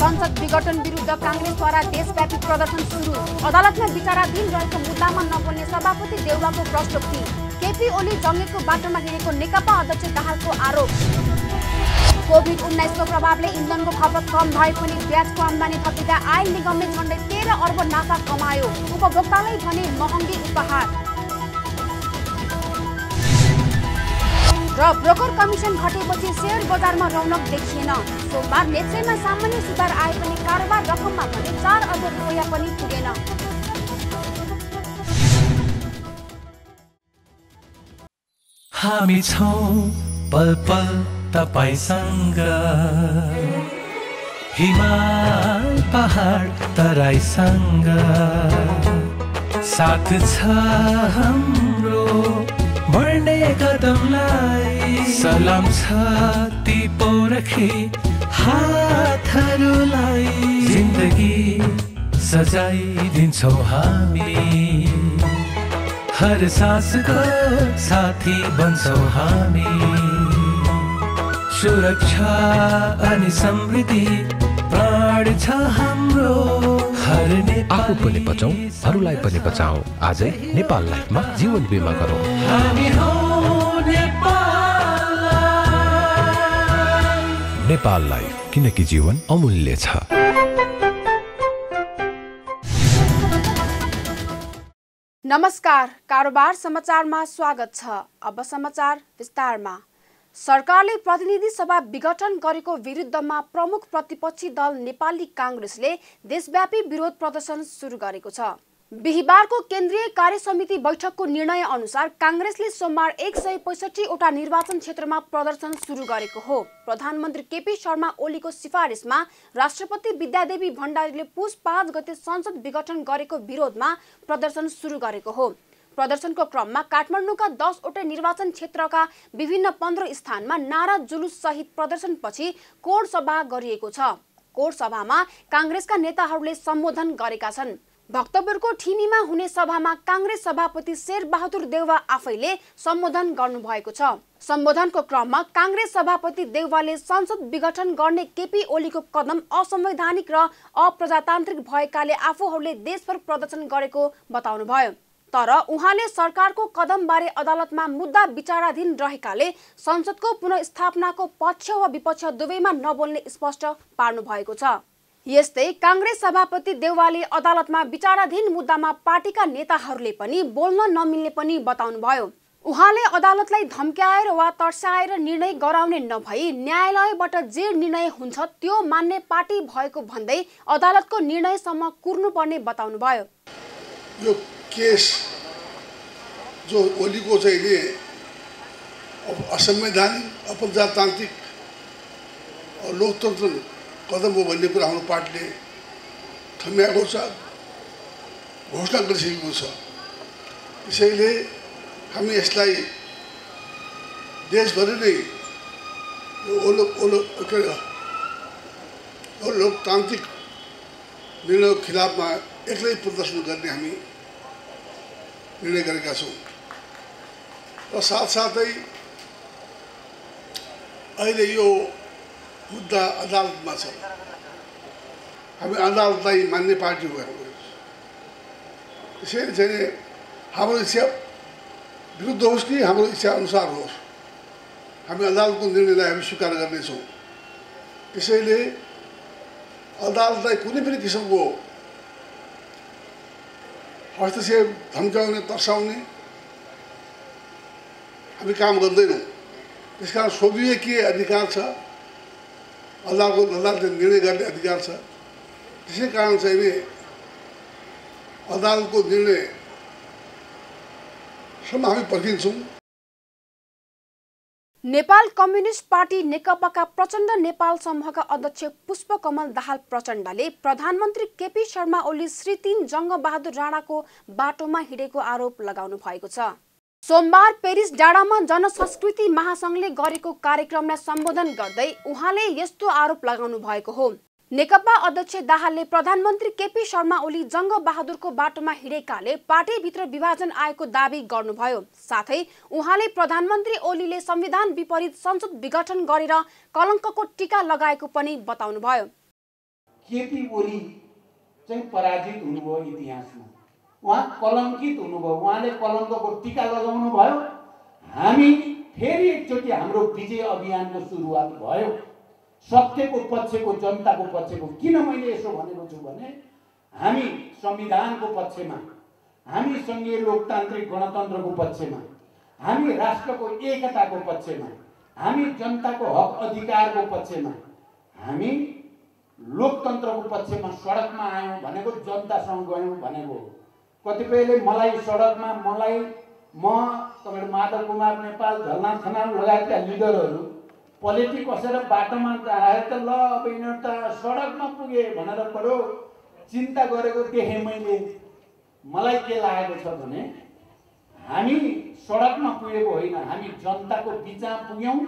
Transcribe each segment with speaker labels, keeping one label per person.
Speaker 1: संसद विघटन विरुद्ध कांग्रेसद्वारा देशव्यापी प्रदर्शन सुरु। अदालतमा विचाराधीन रहेको मुद्दामा नबोल्ने सभापति देउवाको प्रश्नोक्ति। केपी ओली जंगेको बाटोमा हिँडेको नेकपा अध्यक्ष दाहालको आरोप। कोभिड-19 को प्रभावले इन्धनको खपत कम भए पनि ब्याजको आम्दानी थपिँदा आयल निगमले झण्डै 13 अर्ब नाफा कमायो। उपभोक्तालाई भने महँगी उपहार। र ब्रोकर कमिसन घटेपछि शेयर बजारमा रौनक देखिएन। सोमबार नेप्सेमा सामान्य सुधार आए पनि कारोबार रकममा भने 4 अर्ब रुपैयाँ पनि पुगेन।
Speaker 2: हामी छौं पल पल तपाईसँग, हिमाल पहाड तराईसँग, साथ छ हाम्रो बढ्ने कदमलाई। सलाम छ ती पोरखी हातहरूलाई, जिन्दगी सजाइदिन्छौँ हामी, हर सासको साथी बन्छौँ हामी। सुरक्षा अनि समृद्धि प्राण छ हाम्रो, हर
Speaker 3: आफू पनि बचाऊ, अरूलाई पनि बचाऊ। आजै नेपाल लाइफमा जीवन बिमा गरौँ।
Speaker 2: हामी हौ नेपाल लाइफ।
Speaker 3: नेपाल लाइफ, किनकि जीवन अमूल्य छ।
Speaker 1: नमस्कार, कारोबार समाचारमा स्वागत छ। अब समाचार विस्तारमा। सरकारले प्रतिनिधि सभा विघटन गरेको विरुद्धमा प्रमुख प्रतिपक्षी दल नेपाली कांग्रेसले देशव्यापी विरोध प्रदर्शन सुरु गरेको छ। बिहीबारको केन्द्रीय कार्यसमिति बैठकको निर्णय अनुसार कांग्रेसले सोमबार 165 वटा निर्वाचन क्षेत्रमा प्रदर्शन सुरु गरेको हो। प्रधानमन्त्री केपी शर्मा ओलीको सिफारिसमा राष्ट्रपति विद्यादेवी भण्डारीले पुस 5 गते संसद विघटन गरेको विरोधमा प्रदर्शन सुरु गरेको हो। प्रदर्शनको क्रममा काठमाडौँका 10 वटा निर्वाचन क्षेत्रका विभिन्न 15 स्थानमा नारा जुलुस सहित प्रदर्शनपछि कोड सभा गरिएको छ। कोड सभामा कांग्रेसका नेताहरूले सम्बोधन गरेका छन्। भक्तपुरको ठिमीमा हुने सभामा कांग्रेस सभापति शेरबहादुर देउवा आफैले सम्बोधन गर्नुभएको छ। सम्बोधनको क्रममा कांग्रेस सभापति देउवाले संसद विघटन गर्ने केपी ओलीको कदम असंवैधानिक र अप्रजातान्त्रिक भएकाले आफूहरूले देशभर प्रदर्शन गरेको बताउनुभयो। तर उहाँले सरकारको कदमबारे अदालतमा मुद्दा विचाराधीन रहेकाले संसदको पुनर्स्थापनाको पक्ष वा विपक्ष दुवैमा नबोल्ने स्पष्ट पार्नु भएको छ। यस्तै कांग्रेस सभापति देउवाले अदालतमा विचाराधीन मुद्दामा पार्टीका नेताहरूले पनि बोल्न नमिल्ने पनि बताउनुभयो। उहाँले अदालतलाई धम्क्याएर वा तर्साएर निर्णय गराउने नभई न्यायालयबाट जे निर्णय हुन्छ त्यो मान्ने पार्टी भएको भन्दै अदालतको निर्णयसम्म कुर्नुपर्ने बताउनुभयो।
Speaker 4: यो केस जो ओलीको चाहिँ असंवैधानिक, अप्रजातान्त्रिक और लोकतन्त्र कदम हो भन्ने कुरा हाम्रो पार्टीले थम्याएको छ, घोषणा गरिसकेको छ। त्यसैले हामी यसलाई देशभरि नै लोकतान्त्रिक निर्णयको खिलाफमा एक्लै प्रदर्शन गर्ने हामी निर्णय गरेका छौँ। र साथसाथै अहिले यो मुद्दा अदालतमा छ। हामी अदालतलाई मान्ने पार्टी हो। त्यसैले चाहिँ हाम्रो इच्छा विरुद्ध होस् कि हाम्रो इच्छा अनुसार होस्, हामी अदालतको निर्णयलाई हामी स्वीकार गर्नेछौँ। त्यसैले अदालतलाई कुनै पनि किसिमको हस्तक्षेप, धम्काउने, तर्साउने हामी काम गर्दैनौँ। त्यसकारण संविधाकीय अधिकार छ, अदालतले निर्णय गर्ने अधिकार छ। त्यसै कारण चाहिँ नि अदालतको निर्णयसम्म हामी पर्खिन्छौँ।
Speaker 1: नेपाल कम्युनिस्ट पार्टी नेकपाका प्रचण्ड नेपाल समूहका अध्यक्ष पुष्पकमल दाहाल प्रचण्डले प्रधानमन्त्री केपी शर्मा ओली श्री 3 जङ्गबहादुर राणाको बाटोमा हिँडेको आरोप लगाउनु भएको छ। सोमबार पेरिस डाँडामा जनसंस्कृति महासंघले गरेको कार्यक्रमलाई सम्बोधन गर्दै उहाँले यस्तो आरोप लगाउनु भएको हो। नेकपा अध्यक्ष दाहालले प्रधानमन्त्री केपी शर्मा ओली जङ्गबहादुरको बाटोमा हिँडेकाले पार्टीभित्र विभाजन आएको दावी गर्नुभयो। साथै उहाँले प्रधानमन्त्री ओलीले संविधान विपरीत संसद विघटन गरेर कलङ्कको टीका लगाएको पनि बताउनुभयो।
Speaker 5: केपी ओली चाहिँ पराजित हुनुभयो इतिहासमा। उहाँ कलङ्कित हुनुभयो, उहाँले कलङ्कको टीका लगाउनु भयो। हामी फेरि एकचोटि हाम्रो विजय अभियानको सुरुवात भयो, सत्यको पक्षको, जनताको पक्षको। किन मैले यसो भनेको छु भने हामी संविधानको पक्षमा, हामी सङ्घीय लोकतान्त्रिक गणतन्त्रको पक्षमा, हामी राष्ट्रको एकताको पक्षमा, हामी जनताको हक अधिकारको पक्षमा, हामी लोकतन्त्रको पक्षमा सडकमा आयौँ भनेको, जनतासँग गयौँ भनेको। कतिपयले मलाई सडकमा म तपाईँ माधव कुमार नेपाल, झलनाथ खनाल लगायतका लिडरहरू पलेटी कसेर बाटोमा आएर त ल अब यिनीहरू त सडकमा पुगे भनेर पऱ्यो चिन्ता गरेको देखेँ मैले। मलाई के लागेको छ भने हामी सडकमा पुगेको होइन, हामी जनताको बिचमा पुग्यौँ।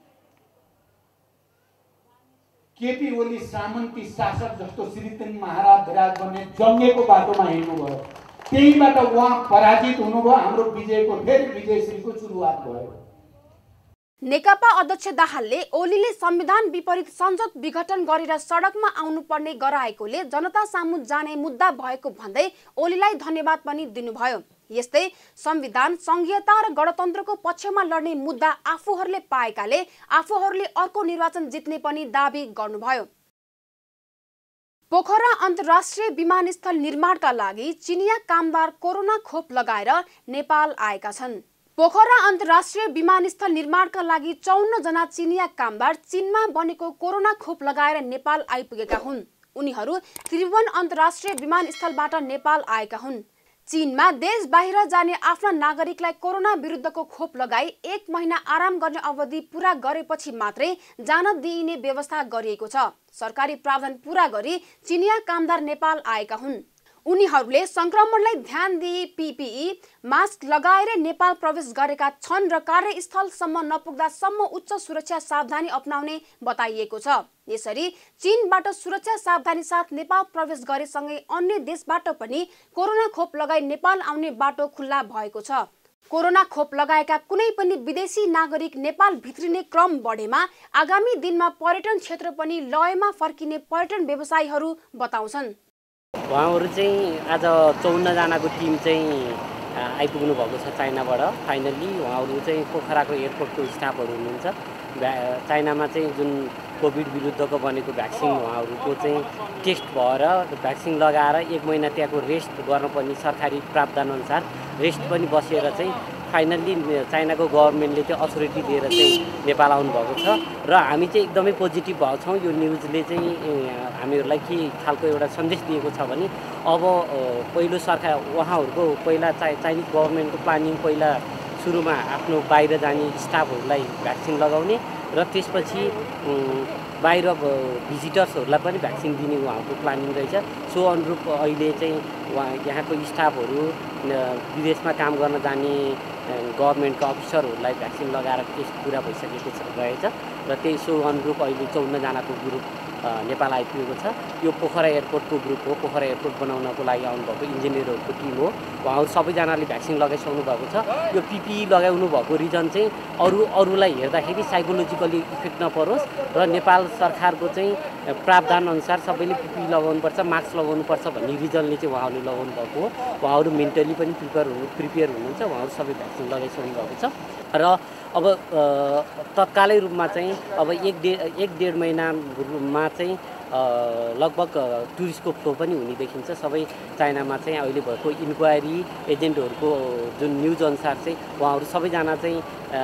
Speaker 5: केपी ओली सामन्ती शासक जस्तो श्रीतेन महाराज विराज बन्ने जङ्गेको बाटोमा हिँड्नुभयो, त्यहीबाट उहाँ पराजित हुनुभयो। हाम्रो विजयको फेरि विजयश्रीको सुरुवात भयो।
Speaker 1: नेकपा अध्यक्ष दाहालले ओलीले संविधान विपरीत संसद विघटन गरेर सडकमा आउनुपर्ने गराएकोले जनता सामु जाने मुद्दा भएको भन्दै ओलीलाई धन्यवाद पनि दिनुभयो। यस्तै संविधान, संघीयता र गणतन्त्रको पक्षमा लड्ने मुद्दा आफूहरूले पाएकाले आफूहरूले अर्को निर्वाचन जित्ने पनि दाबी गर्नुभयो। पोखरा अन्तर्राष्ट्रिय विमानस्थल निर्माणका लागि चिनिया कामदार कोरोना खोप लगाएर नेपाल आएका छन्। पोखरा अन्तर्राष्ट्रिय विमानस्थल निर्माणका लागि 54 जना चिनिया कामदार चीनमा बनेको कोरोना खोप लगाएर नेपाल आइपुगेका हुन्। उनीहरू त्रिभुवन अन्तर्राष्ट्रिय विमानस्थलबाट नेपाल आएका हुन्। चीनमा देश बाहिर जाने आफ्ना नागरिकलाई कोरोना विरुद्धको खोप लगाई 1 महिना आराम गर्ने अवधि पूरा गरेपछि मात्रै जान दिइने व्यवस्था गरिएको छ। सरकारी प्रावधान पूरा गरी चिनिया कामदार नेपाल आएका हुन्। उनीहरूले संक्रमणलाई ध्यान दिई पीपीई मास्क लगाएर नेपाल प्रवेश गरेका छन् र कार्यस्थलसम्म नपुग्दासम्म उच्च सुरक्षा सावधानी अपनाउने बताइएको छ। यसरी चीनबाट सुरक्षा सावधानी साथ नेपाल प्रवेश गरेसँगै अन्य देशबाट पनि कोरोना खोप लगाई नेपाल आउने बाटो खुल्ला भएको छ। कोरोना खोप लगाएका कुनै पनि विदेशी नागरिक नेपाल भित्रिने क्रम बढेमा आगामी दिनमा पर्यटन क्षेत्र पनि लयमा फर्किने पर्यटन व्यवसायीहरू बताउँछन्।
Speaker 6: उहाँहरू चाहिँ आज 54 जनाको टिम चाहिँ आइपुग्नु भएको छ चाइनाबाट। फाइनल्ली उहाँहरू चाहिँ पोखराको एयरपोर्टको स्टाफहरू हुनुहुन्छ। चाइनामा चाहिँ जुन कोभिड विरुद्धको बनेको भ्याक्सिन उहाँहरूको चाहिँ टेस्ट भएर भ्याक्सिन लगाएर 1 महिना त्यहाँको रेस्ट गर्नुपर्ने सरकारी प्रावधानअनुसार रेस्ट पनि बसेर चाहिँ फाइनल्ली चाइनाको गभर्मेन्टले चाहिँ अथोरिटी दिएर चाहिँ नेपाल आउनुभएको छ र हामी चाहिँ एकदमै पोजिटिभ भएको छौँ। यो न्युजले चाहिँ हामीहरूलाई के खालको एउटा सन्देश दिएको छ भने अब पहिलो सरकार उहाँहरूको पहिला चाइनिज गभर्मेन्टको प्लानिङ पहिला सुरुमा आफ्नो बाहिर जाने स्टाफहरूलाई भ्याक्सिन लगाउने र त्यसपछि बाहिर भिजिटर्सहरूलाई पनि भ्याक्सिन दिने उहाँहरूको प्लानिङ रहेछ। सो अनुरूप अहिले चाहिँ यहाँको स्टाफहरू विदेशमा काम गर्न जाने गभर्मेन्टका अफिसरहरूलाई भ्याक्सिन लगाएर टेस्ट पुरा भइसकेको रहेछ र त्यही सो अनुरूप अहिले 54 जनाको ग्रुप नेपाल आइपुगेको छ। यो पोखरा एयरपोर्टको ग्रुप हो। पोखरा एयरपोर्ट बनाउनको लागि आउनुभएको इन्जिनियरहरूको टिम हो। उहाँहरू सबैजनाले भ्याक्सिन लगाइसक्नु भएको छ। यो पिपिई लगाउनु भएको रिजन चाहिँ अरूलाई हेर्दाखेरि साइकोलोजिकली इफेक्ट नपरोस् र नेपाल सरकारको चाहिँ प्रावधान अनुसार सबैले पिपिई लगाउनुपर्छ, मास्क लगाउनुपर्छ भन्ने रिजनले चाहिँ उहाँहरूले लगाउनु भएको हो। उहाँहरू मेन्टली पनि प्रिपेयर हुनुहुन्छ। उहाँहरू सबै भ्याक्सिन लगाइसक्नु भएको छ र अब तत्कालै रूपमा चाहिँ अब 1-1.5 महिनामा चाहिँ लगभग टुरिस्टको फ्लो पनि हुने देखिन्छ। सबै चाइनामा चाहिँ अहिले भएको इन्क्वायरी एजेन्टहरूको जुन न्युज अनुसार चाहिँ उहाँहरू सबैजना चाहिँ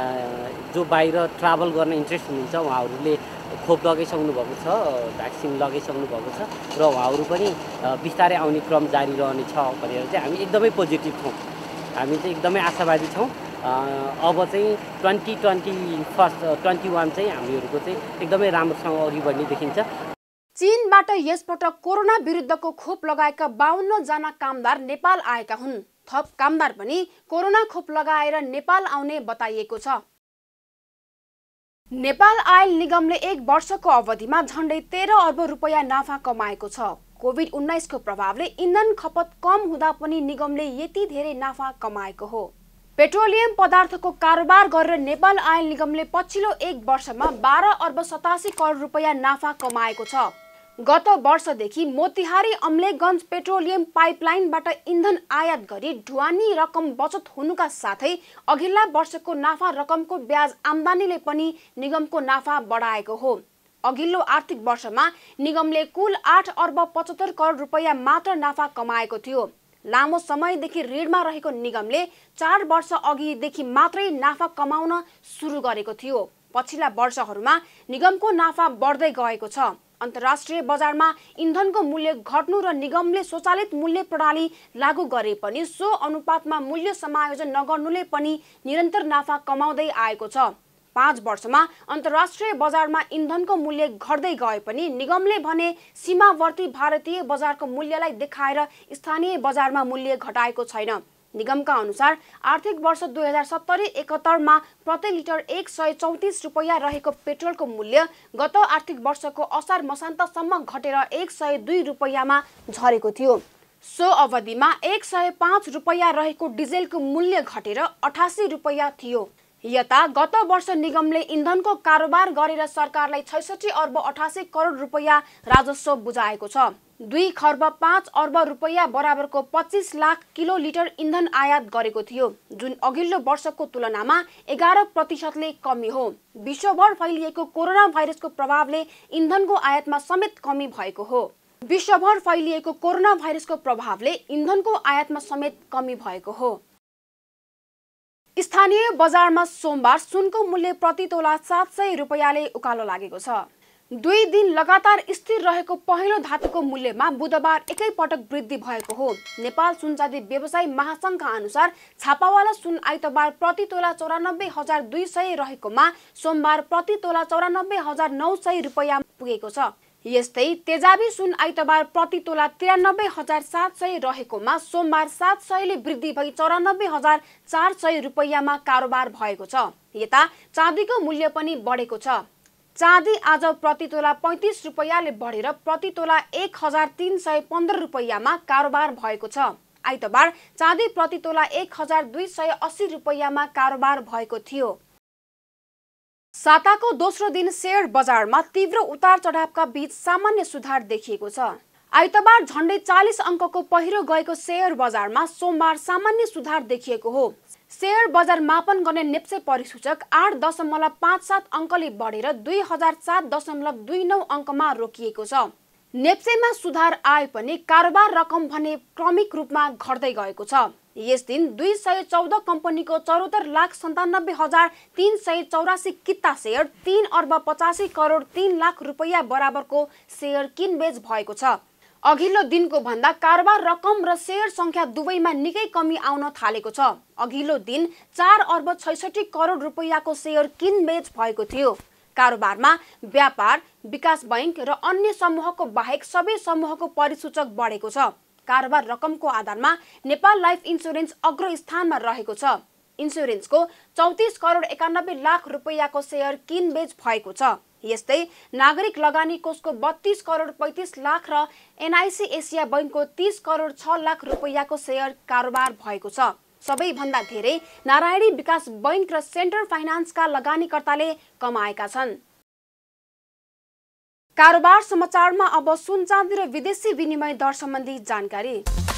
Speaker 6: जो बाहिर ट्राभल गर्न इन्ट्रेस्ट हुनुहुन्छ उहाँहरूले खोप लगाइसक्नु भएको छ, भ्याक्सिन लगाइसक्नु भएको छ र उहाँहरू पनि बिस्तारै आउने क्रम जारी रहनेछ भनेर चाहिँ हामी एकदमै पोजिटिभ छौँ। हामी चाहिँ एकदमै आशावादी छौँ। अब चाहिँ 2021 चाहिँ हामीहरूको चाहिँ एकदमै राम्रोसँग अघि बढ्ने देखिन्छ।
Speaker 1: चीनबाट यसपटक कोरोना विरुद्धको खोप लगाएका 52 जना कामदार नेपाल आएका हुन्। थप कामदार पनि कोरोना खोप लगाएर नेपाल आउने बताइएको छ। नेपाल आयल निगमले 1 वर्षको अवधिमा झण्डै 13 अर्ब रुपैयाँ नाफा कमाएको छ। कोभिड-19 को प्रभावले इन्धन खपत कम हुँदा पनि निगमले यति धेरै नाफा कमाएको हो। पेट्रोलियम पदार्थको कारोबार गरेर नेपाल आयल निगमले पछिल्लो 1 वर्षमा 12 अर्ब 87 करोड रुपैयाँ नाफा कमाएको छ। गत वर्षदेखि मोतिहारी अम्लेखगञ्ज पेट्रोलियम पाइपलाइनबाट इन्धन आयात गरी ढुवानी रकम बचत हुनुका साथै अघिल्ला वर्षको नाफा रकमको ब्याज आम्दानीले पनि निगमको नाफा बढाएको हो। अघिल्लो आर्थिक वर्षमा निगमले कुल 8 अर्ब 75 करोड रुपैयाँ मात्र नाफा कमाएको थियो। लामो समयदेखि ऋणमा रहेको निगमले 4 वर्ष अघिदेखि मात्रै नाफा कमाउन सुरु गरेको थियो। पछिल्ला वर्षहरूमा निगमको नाफा बढ्दै गएको छ। अन्तर्राष्ट्रिय बजारमा इन्धनको मूल्य घट्नु र निगमले स्वचालित मूल्य प्रणाली लागू गरे पनि सो अनुपातमा मूल्य समायोजन नगर्नुले पनि निरन्तर नाफा कमाउँदै आएको छ। 5 वर्षमा अन्तर्राष्ट्रिय बजारमा इन्धनको मूल्य घट्दै गए पनि निगमले भने सीमावर्ती भारतीय बजारको मूल्यलाई देखाएर स्थानीय बजारमा मूल्य घटाएको छैन। निगमका अनुसार आर्थिक वर्ष 2070-71 मा प्रति लिटर 134 रुपैयाँ रहेको पेट्रोलको मूल्य गत आर्थिक वर्षको असार मसान्तसम्म घटेर 102 रुपैयाँमा झरेको थियो। सो अवधिमा 105 रुपैयाँ रहेको डिजेलको मूल्य घटेर 88 रुपैयाँ थियो। यता गत वर्ष निगमले इन्धनको कारोबार गरेर सरकारलाई 66 अर्ब 88 करोड रुपैयाँ राजस्व बुझाएको छ। 2 खर्ब 5 अर्ब रुपैयाँ बराबरको 25 लाख किलो लिटर इन्धन आयात गरेको थियो, जुन अघिल्लो वर्षको तुलनामा 11% कमी हो। विश्वभर फैलिएको कोरोना भाइरसको प्रभावले इन्धनको आयातमा समेत कमी भएको हो। विश्वभर फैलिएको कोरोना भाइरसको प्रभावले इन्धनको आयातमा समेत कमी भएको हो। स्थानीय बजारमा सोमबार सुनको मूल्य प्रति तोला 700 रुपैयाँले उकालो लागेको छ। 2 दिन लगातार स्थिर रहेको पहिलो धातुको मूल्यमा बुधबार एकैपटक वृद्धि भएको हो। नेपाल सुनचाँदी व्यवसायी महासंघका अनुसार छापावाला सुन आइतबार प्रति तोला 94,200 रहेकोमा सोमबार प्रति तोला 94,900 रुपैयाँ पुगेको छ। यस्तै तेजाबी सुन आइतबार प्रति तोला 93,700 रहेकोमा सोमबार 700 ले वृद्धि भई 94,400 रुपैयाँमा कारोबार भएको छ। यता चाँदीको मूल्य पनि बढेको छ। चाँदी आज प्रति तोला 35 रुपैयाँले बढेर प्रति तोला 1,315 रुपैयाँमा कारोबार भएको छ। आइतबार चाँदी प्रति तोला 1,280 रुपैयाँमा कारोबार भएको थियो। साताको दोस्रो दिन शेयर बजारमा तीव्र उतार चढावका बीच सामान्य सुधार देखिएको छ। आइतबार झण्डै 40 अङ्कको पहिरो गएको शेयर बजारमा सोमबार सामान्य सुधार देखिएको हो। शेयर बजार मापन गर्ने नेप्से परिसूचक 8.57 अङ्कले बढेर 2007.29 अङ्कमा रोकिएको छ। नेप्सेमा सुधार आए पनि कारोबार रकम भने क्रमिक रूपमा घट्दै गएको छ। यस दिन 214 कम्पनीको 74,97,384 किता शेयर 3 अर्ब 85 करोड 3 लाख रुपैयाँ बराबरको शेयर किनबेच भएको छ। अघिल्लो दिनको भन्दा कारोबार रकम र शेयर संख्या दुवैमा निकै कमी आउन थालेको छ। अघिल्लो दिन 4 अर्ब 66 करोड रुपैयाँको शेयर किनबेच भएको थियो। कारोबारमा व्यापार, विकास बैंक र अन्य समूहको बाहेक सबै समूहको परिसूचक बढेको छ। कारोबार रकमको आधारमा नेपाल लाइफ इन्स्योरेन्स अग्र स्थानमा रहेको छ। इन्स्योरेन्सको 34 करोड 91 लाख रुपैयाँको शेयर किनबेच भएको छ। यस्तै नागरिक लगानी कोषको 32 करोड 35 लाख र एनआइसी एसिया बैंकको 30 करोड 6 लाख रुपैयाँको शेयर कारोबार भएको छ। सबैभन्दा धेरै नारायणी विकास बैंक र सेन्टर फाइनान्सका लगानीकर्ताले कमाएका छन्। कारोबार समाचारमा अब सुन चाँदी र विदेशी विनिमय दर सम्बन्धी जानकारी।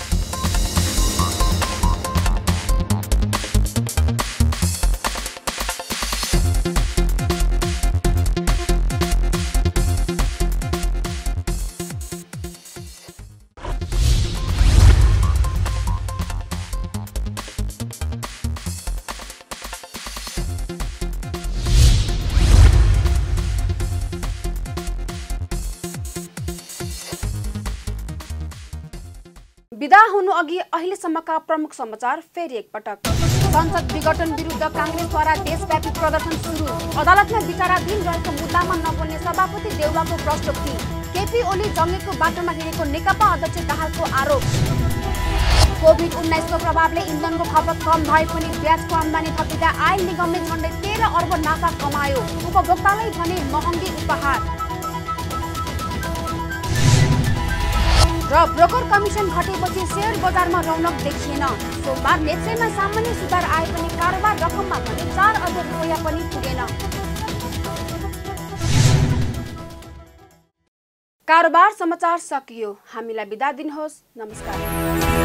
Speaker 1: विदा हुनु अघि अहिलेसम्मका प्रमुख समाचार फेरि एकपटक। संसद विघटन विरुद्ध कांग्रेसद्वारा देशव्यापी प्रदर्शन सुरु। अदालतमा विचाराधीन रहेको मुद्दामा नबोल्ने सभापति देउवाको प्रश्नोक्ति। केपी ओली जंगेको बाटोमा हिँडेको नेकपा अध्यक्ष दाहालको आरोप। कोभिड-19 को प्रभावले इन्धनको खपत कम भए पनि ब्याजको आम्दानी थपिँदा आयल निगमले झण्डै 13 अर्ब नाफा कमायो। उपभोक्तालाई भने महँगी उपहार। र ब्रोकर कमिसन घटेपछि शेयर बजारमा रौनक देखिएन। सोमबार नेप्सेमा सामान्य सुधार आए पनि कारोबार रकममा भने 4 अर्ब रुपैयाँ पनि पुगेन। कारोबार समाचार सकियो। हामीलाई बिदा दिनुहोस्। नमस्कार।